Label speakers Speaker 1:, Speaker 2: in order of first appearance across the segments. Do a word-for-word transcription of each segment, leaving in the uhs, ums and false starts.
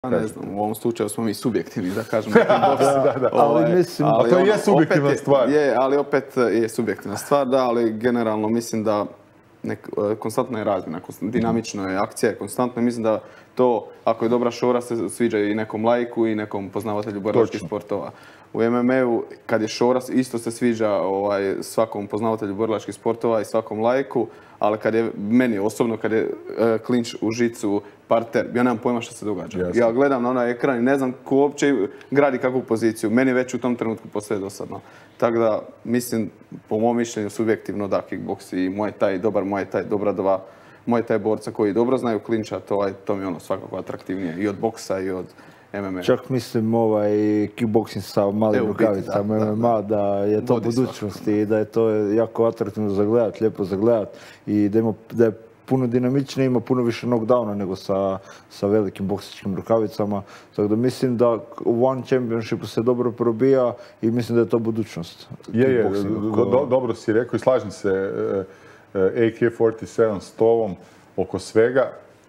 Speaker 1: Ne znam, u ovom slučaju smo mi subjektivni, da kažemo.
Speaker 2: da, da, da.
Speaker 1: Ali mislim,
Speaker 2: ali to je subjektivna
Speaker 1: je,
Speaker 2: stvar.
Speaker 1: Je, ali opet je subjektivna stvar, da, ali generalno mislim da nek, konstantna je razmjena, dinamično je akcija, konstantno. Mislim da to, ako je dobra šora, se sviđa i nekom laiku i nekom poznavatelju borilačkih sportova. U em em a-u, kad je šora, isto se sviđa ovaj, svakom poznavatelju borilačkih sportova i svakom laiku, ali kad je meni osobno, kad je uh, klinč u žicu, parter, ja nemam pojma što se događa. Jasne. Ja gledam na onaj ekran i ne znam ko uopće gradi kakvu poziciju. Meni već u tom trenutku postaje dosadno. Tako da, mislim, po mom mišljenju, subjektivno da kickboks i Muay Thai, dobar Muay Thai, dobra dva Muay Thai borca koji dobro znaju klinča, to, to mi je ono svakako atraktivnije i od boksa i od em em a.
Speaker 3: Čak mislim ovaj kickboksing sa malim rukavicama em em a, da je to budućnost i da je to jako atraktivno za gledat, lijepo za gledat i da, ima, da je puno dinamičnije, ima puno više knockdowna nego sa, sa velikim boksačkim rukavicama. Tako da mislim da u One Championshipu se dobro probija i mislim da je to budućnost.
Speaker 2: Je, je, do, do, dobro si rekao i slažem se uh, A K četrdeset sedam s tovom oko svega.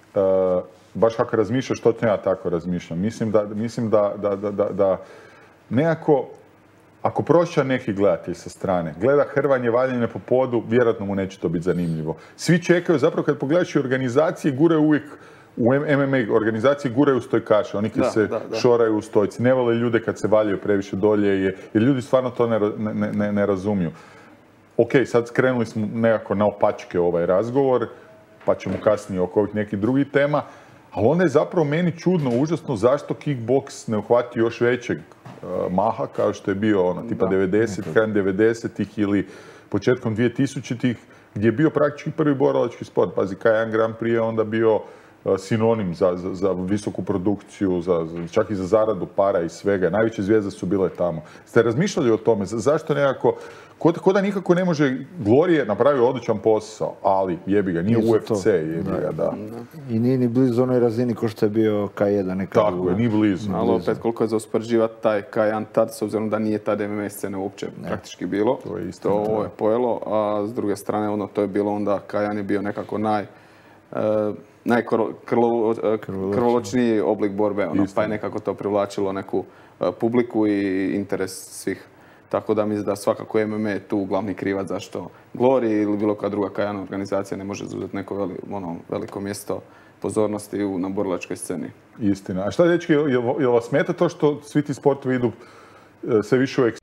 Speaker 2: Uh, baš kako razmišljaš, to ja tako razmišljam. Mislim da, mislim da, da, da, da, da nekako, ako prošća neki gledatelj sa strane, gleda hrvanje, valjanje po podu, vjerojatno mu neće to biti zanimljivo. Svi čekaju, zapravo kad pogledaš i organizacije, guraju uvijek, u em em a organizacije guraju stojkaše, oni kad da, se da, da. šoraju u stojci. Ne vole ljude kad se valjaju previše dolje, jer ljudi stvarno to ne, ne, ne, ne razumiju. Ok, sad skrenuli smo nekako na opačke ovaj razgovor, pa ćemo kasnije oko ovih nekih drugih tema. Ali onda je zapravo meni čudno, užasno, zašto kickboks ne uhvati još većeg uh, maha, kao što je bio ono, tipa devedesetih, krajem devedesetih ili početkom dvije-tisućitih, gdje je bio praktički prvi borilački sport. Pazi, Cayenne Grand Prix je onda bio uh, sinonim za, za, za visoku produkciju, za, za, čak i za zaradu para i svega. Najveće zvijezde su bile tamo. Ste razmišljali o tome? Zašto nekako... Ko, ko da nikako ne može, Glory napravio odličan posao, ali jebi ga, nije U F C, jebi ga, da.
Speaker 3: I nije ni blizu onoj razini ko što je bio K jedan nekad.
Speaker 2: Tako je, nije blizu.
Speaker 1: Ali opet, koliko je za uspoređivati taj Cayenne tad, s obzirom da nije tad em em a scene uopće ne. praktički bilo.
Speaker 2: To je isto.
Speaker 1: To je pojelo, a s druge strane, ono, to je bilo onda, Cayenne je bio nekako naj... Uh, najkrvoločniji oblik borbe, ono, pa je nekako to privlačilo neku uh, publiku i interes svih. Tako da mislim da svakako em em a je tu glavni krivac zašto Glory ili bilo koja druga Cayenne organizacija ne može zauzeti neko veli, ono, veliko mjesto pozornosti u, na borilačkoj sceni.
Speaker 2: Istina. A šta, dečki, jel vas smeta to što svi ti sportovi idu sve više u